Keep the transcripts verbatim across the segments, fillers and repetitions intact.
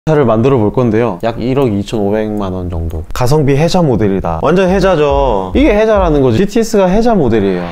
차를 만들어 볼 건데요, 약 일억 이천오백만 원 정도. 가성비 해자 모델이다. 완전 해자죠. 이게 해자라는 거지. 지티에스가 해자 모델이에요.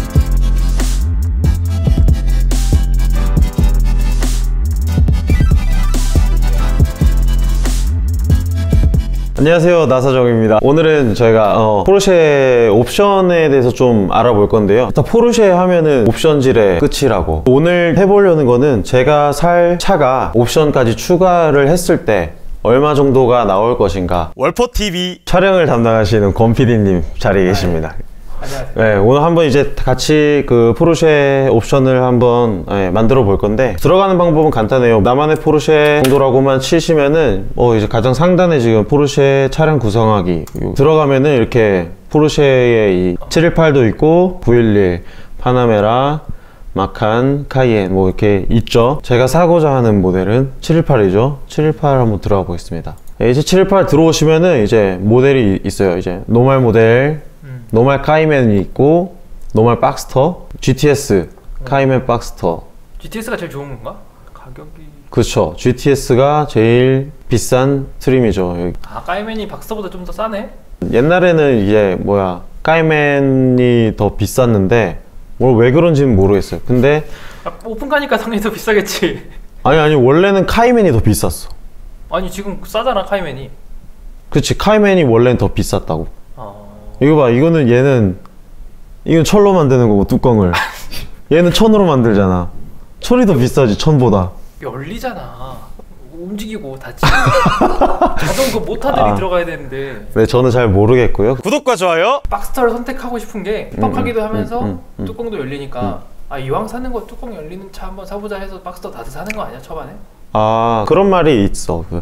안녕하세요, 나사정입니다. 오늘은 저희가 어, 포르쉐 옵션에 대해서 좀 알아볼 건데요. 일단 포르쉐 하면은 옵션질의 끝이라고. 오늘 해보려는 거는 제가 살 차가 옵션까지 추가를 했을 때 얼마 정도가 나올 것인가. 월포티비 촬영을 담당하시는 권 피디님 자리에 계십니다. 안녕하세요. 네, 오늘 한번 이제 같이 그 포르쉐 옵션을 한번 네, 만들어 볼 건데, 들어가는 방법은 간단해요. 나만의 포르쉐 정도라고만 치시면은 어 이제 가장 상단에 지금 포르쉐 차량 구성하기 들어가면은 이렇게 포르쉐의 이 칠백십팔도 있고 구백십일, 파나메라, 마칸, 카이엔 뭐 이렇게 있죠. 제가 사고자 하는 모델은 칠백십팔이죠. 칠백십팔 한번 들어가 보겠습니다. 네, 이제 칠백십팔 들어오시면은 이제 모델이 있어요. 이제 노멀 모델, 노멀 카이맨이 있고, 노멀 박스터, 지티에스 카이맨 박스터. 지티에스가 제일 좋은 건가? 가격이... 그쵸, 지티에스가 제일 비싼 트림이죠. 여기. 아, 카이맨이 박스터보다 좀 더 싸네? 옛날에는 이제 뭐야 카이맨이 더 비쌌는데 뭘 왜 그런지는 모르겠어요. 근데 아, 오픈카니까 당연히 더 비싸겠지. 아니 아니 원래는 카이맨이 더 비쌌어. 아니 지금 싸잖아, 카이맨이. 그치, 카이맨이 원래는 더 비쌌다고. 어... 이거 봐, 이거는 얘는 이건 철로 만드는 거고, 뚜껑을. 얘는 천으로 만들잖아. 철이 더 비싸지, 천보다. 열리잖아. 움직이고 닫히고. 자동 그 모터들이 아. 들어가야 되는데. 네, 저는 잘 모르겠고요. 구독과 좋아요. 박스터를 선택하고 싶은 게 뻑하기도 음, 하면서 음, 음, 음. 뚜껑도 열리니까 아, 이왕 사는 거 뚜껑 열리는 차 한번 사보자 해서 박스터 다들 사는 거 아니야, 초반에? 아, 그런 말이 있어. 그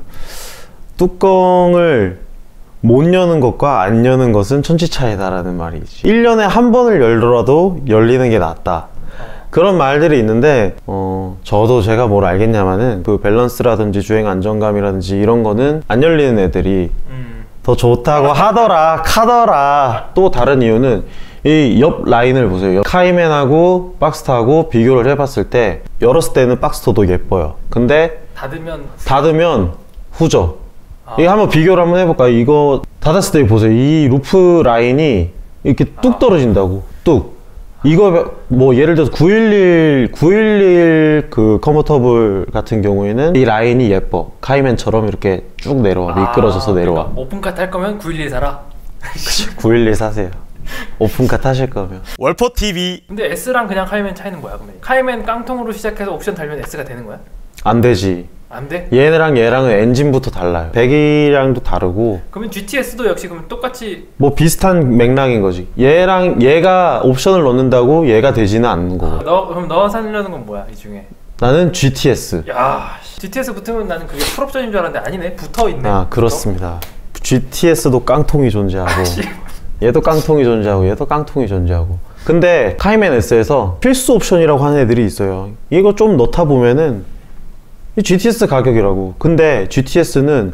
뚜껑을 못 여는 것과 안 여는 것은 천지 차이다라는 말이 있지. 일 년에 한 번을 열더라도 열리는 게 낫다. 그런 말들이 있는데 어 저도 제가 뭘 알겠냐마는 그 밸런스라든지 주행 안정감이라든지 이런 거는 안 열리는 애들이 음. 더 좋다고 하더라 카더라. 또 다른 이유는 이 옆 라인을 보세요. 카이맨하고 박스터하고 비교를 해봤을 때 열었을 때는 박스터도 예뻐요. 근데 닫으면 닫으면 후져. 아. 이거 한번 비교를 한번 해볼까요? 이거 닫았을 때 보세요. 이 루프 라인이 이렇게 뚝 떨어진다고. 뚝. 이거 뭐 예를 들어서 구백십일 구백십일 그 컨버터블 같은 경우에는 이 라인이 예뻐. 카이맨처럼 이렇게 쭉 내려와. 미끄러져서 아, 내려와. 그러니까 오픈카 탈 거면 구백십일 사라. 구백십일 사세요. 오픈카 타실 거면. 월포티비. 근데 S랑 그냥 카이맨 차이는 뭐야, 그러면? 카이맨 깡통으로 시작해서 옵션 달면 S가 되는 거야? 안 되지. 안 돼? 얘랑 얘랑은 엔진부터 달라요. 배기량도 다르고. 그러면 지티에스도 역시 그럼 똑같이 뭐 비슷한 맥락인 거지. 얘랑 얘가 옵션을 넣는다고 얘가 되지는 않는 거고. 아, 너 그럼 너 사려는 건 뭐야, 이 중에? 나는 지티에스. 야, 지티에스 붙으면 나는 그게 풀옵션인 줄 알았는데 아니네, 붙어 있네. 아, 그렇습니다. 지티에스도 깡통이 존재하고 얘도 깡통이 존재하고 얘도 깡통이 존재하고. 근데 카이맨 S에서 필수 옵션이라고 하는 애들이 있어요. 이거 좀 넣다 보면은 이 지티에스 가격이라고. 근데 지티에스는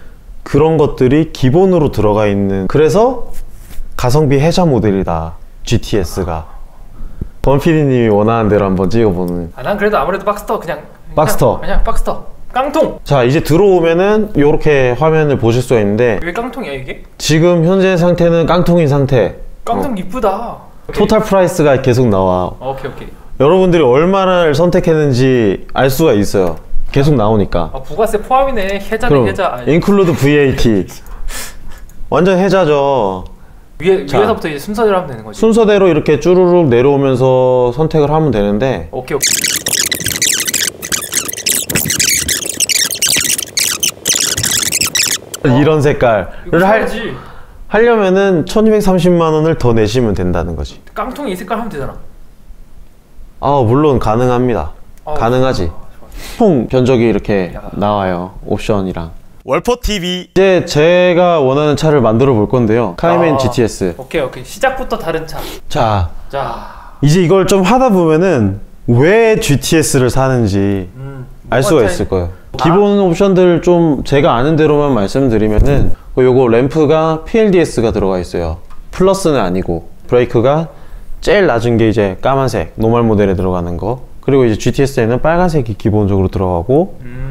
그런 것들이 기본으로 들어가 있는, 그래서 가성비 해자 모델이다, 지티에스가. 권 피디님이 원하는 대로 한번 찍어보는. 아, 난 그래도 아무래도 박스터 그냥 박스터. 그냥, 그냥 박스터 깡통. 자, 이제 들어오면은 이렇게 화면을 보실 수가 있는데, 왜 깡통이야 이게? 지금 현재 상태는 깡통인 상태. 깡통 어. 이쁘다. 토탈 프라이스가 계속 나와. 오케이 오케이. 여러분들이 얼마를 선택했는지 알 수가 있어요. 계속 나오니까. 아, 부가세 포함이네. 해자네, 그럼 해자. 아니, 인클루드 브이에이티. 완전 해자죠. 위에, 자, 위에서부터 이제 순서대로 하면 되는 거지. 순서대로 이렇게 쭈루룩 내려오면서 선택을 하면 되는데, 오케이 오케이. 이런 색깔을 할, 해야지. 하려면은 천이백삼십만 원을 더 내시면 된다는 거지. 깡통이 이 색깔 하면 되잖아. 아, 물론 가능합니다. 어, 가능하지. 총 견적이 이렇게 야. 나와요. 옵션이랑. 월포티비. 이제 제가 원하는 차를 만들어 볼 건데요. 카이맨 아, 지티에스. 오케이 오케이. 시작부터 다른 차. 자, 자, 이제 이걸 좀 하다 보면은 왜 지티에스를 사는지 음, 알 수가 차이? 있을 거예요. 아? 기본 옵션들 좀 제가 아는 대로만 말씀드리면은, 요거 램프가 피엘디에스가 들어가 있어요. 플러스는 아니고. 브레이크가 제일 낮은 게 이제 까만색 노멀 모델에 들어가는 거. 그리고 이제 지티에스에는 빨간색이 기본적으로 들어가고, 음.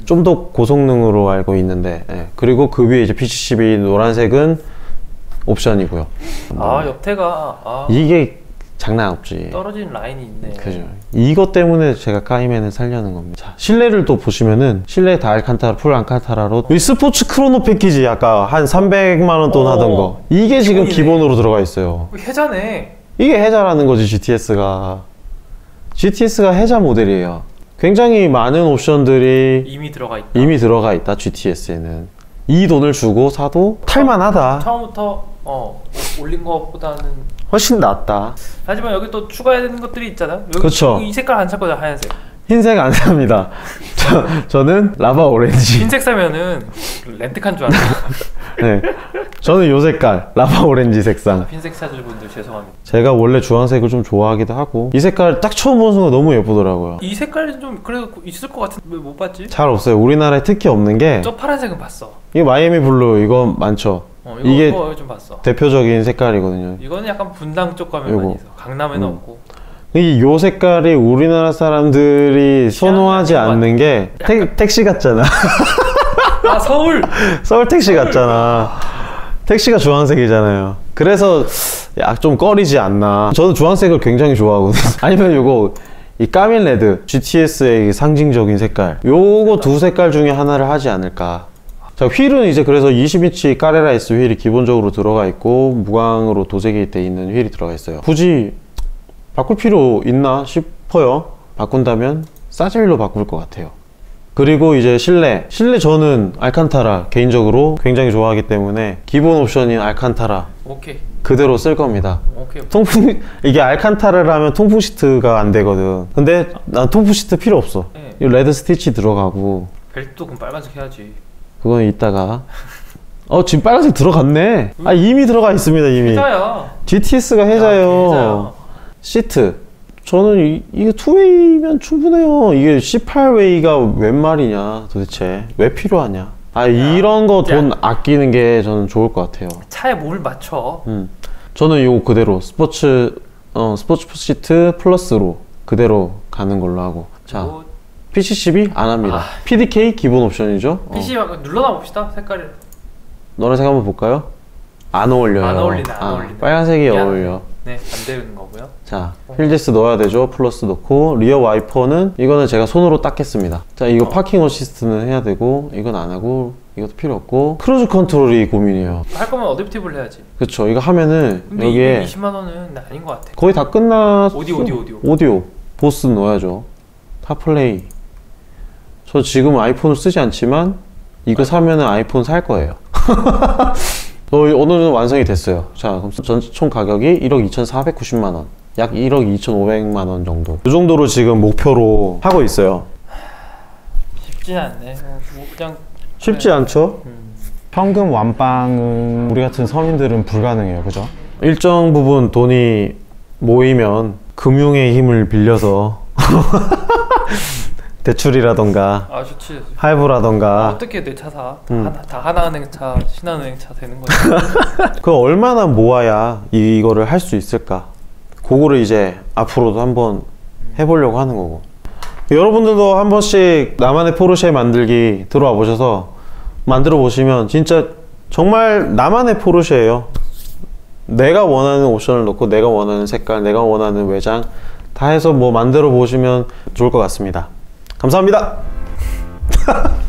좀 더 고성능으로 알고 있는데 예. 그리고 그 위에 이제 피치십이 노란색은 옵션이고요. 아 옆태가 아, 이게 장난 없지. 떨어지는 라인이 있네. 그죠. 이것 때문에 제가 까이맨을 살려는 겁니다. 자, 실내를 또 보시면은 실내 다 알칸타라, 풀 알칸타라로 이 스포츠 크로노 패키지 아까 한 삼백만 원 돈 어, 하던 거 이게 지금 기본이네. 기본으로 들어가 있어요. 해자네. 이게 해자라는 거지. 지티에스가 지티에스가 해자 모델이에요. 굉장히 많은 옵션들이 이미 들어가 있다. 이미 들어가 있다. 지티에스에는 이 돈을 주고 사도 탈만하다. 처음부터 어 올린 것보다는 훨씬 낫다. 하지만 여기 또 추가해야 되는 것들이 있잖아. 여기 그쵸. 이 색깔 안 살 거죠, 하얀색. 흰색 안 삽니다. 저, 저는 라바 오렌지. 흰색 사면은 렌트카인 줄 알아. 네. 저는 요 색깔 라바 오렌지 색상. 흰색 찾을 분들 죄송합니다. 제가 원래 주황색을 좀 좋아하기도 하고 이 색깔 딱 처음 보는 순간 너무 예쁘더라고요. 이 색깔이 좀 그래도 있을 것 같은데 왜 못 봤지? 잘 없어요. 우리나라에 특히 없는 게 저 파란색은 봤어. 이게 마이애미 블루 이거 많죠. 어, 이거, 이게 이거 좀 봤어. 대표적인 색깔이거든요. 이거는 약간 분당 쪽 가면 많이 요거. 있어. 강남에는 음. 없고. 이 요 색깔이 우리나라 사람들이 선호하지 아닌 것 않는 게 택, 택시 같잖아. 아 서울. 서울 택시 같잖아. 택시가 주황색이잖아요. 그래서 야, 좀 꺼리지 않나. 저는 주황색을 굉장히 좋아하거든요. 아니면 요거 이 까밀 레드 지티에스의 상징적인 색깔 요거 두 색깔 중에 하나를 하지 않을까. 자, 휠은 이제 그래서 이십 인치 카레라 S 휠이 기본적으로 들어가 있고 무광으로 도색이 돼 있는 휠이 들어가 있어요. 굳이 바꿀 필요 있나 싶어요. 바꾼다면 싸질로 바꿀 것 같아요. 그리고 이제 실내 실내 저는 알칸타라 개인적으로 굉장히 좋아하기 때문에 기본 옵션인 알칸타라 오케이. 그대로 쓸 겁니다. 오케이. 통풍 이게 알칸타라라면 통풍 시트가 안 되거든. 근데 난 통풍 시트 필요 없어. 네. 이 레드 스티치 들어가고 벨트도 그럼 빨간색 해야지. 그건 이따가 어 지금 빨간색 들어갔네. 아 이미 들어가 있습니다. 이미 해자야. 지티에스가 해자예요. 야, 해자야. 시트 저는 이, 이게 투웨이면 충분해요. 이게 십팔 웨이가 웬 말이냐 도대체 왜 필요하냐. 아 이런 거 돈 아끼는 게 저는 좋을 것 같아요. 차에 몸을 맞춰. 음. 저는 이거 그대로 스포츠 어 스포츠 시트 플러스로 그대로 가는 걸로 하고. 자 뭐, 피치십이 안 합니다. 아. 피디케이 기본 옵션이죠. 어. 피씨 눌러나 봅시다. 색깔을. 노란색 한번 볼까요? 안 어울려요. 안 어울리네, 안 아, 어울리네. 빨간색이 미안해. 어울려. 네, 안 되는 거고요. 자, 휠제스 넣어야 되죠. 플러스 넣고 리어 와이퍼는 이거는 제가 손으로 닦겠습니다. 자, 이거 어. 파킹 어시스트는 해야 되고 이건 안 하고 이것도 필요 없고 크루즈 컨트롤이 고민이에요. 할 거면 어댑티브를 해야지. 그쵸. 이거 하면은 근데 여기에 이백이십만 원은 아닌 것 같아. 거의 다 끝났어. 오디오, 오디오, 오디오. 오디오. 보스 넣어야죠. 타플레이. 저 지금 아이폰을 쓰지 않지만 이거 사면은 아이폰 살 거예요. 어, 어느 정도 완성이 됐어요. 자, 그럼 전 총 가격이 일억 이천사백구십만 원. 약 일억 이천오백만 원 정도. 이 정도로 지금 목표로 하고 있어요. 쉽진 않네. 뭐 그냥 쉽지 않죠? 음. 현금 완빵은 우리 같은 서민들은 불가능해요. 그죠? 일정 부분 돈이 모이면 금융의 힘을 빌려서 대출이라던가 아 좋지. 할부라던가 어떻게 내 차 사? 음. 하나, 다 하나은행 차, 신한은행 차 되는 거지. 그 얼마나 모아야 이거를 할 수 있을까? 그거를 이제 앞으로도 한번 해보려고 하는 거고. 여러분들도 한 번씩 나만의 포르쉐 만들기 들어와 보셔서 만들어 보시면 진짜 정말 나만의 포르쉐예요. 내가 원하는 옵션을 넣고 내가 원하는 색깔, 내가 원하는 외장 다 해서 뭐 만들어 보시면 좋을 것 같습니다. 감사합니다.